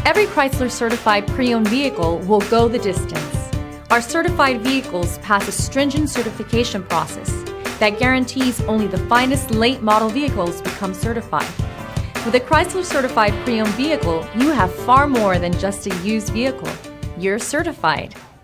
Every Chrysler certified pre-owned vehicle will go the distance. Our certified vehicles pass a stringent certification process that guarantees only the finest late model vehicles become certified. With a Chrysler certified pre-owned vehicle, you have far more than just a used vehicle. You're certified.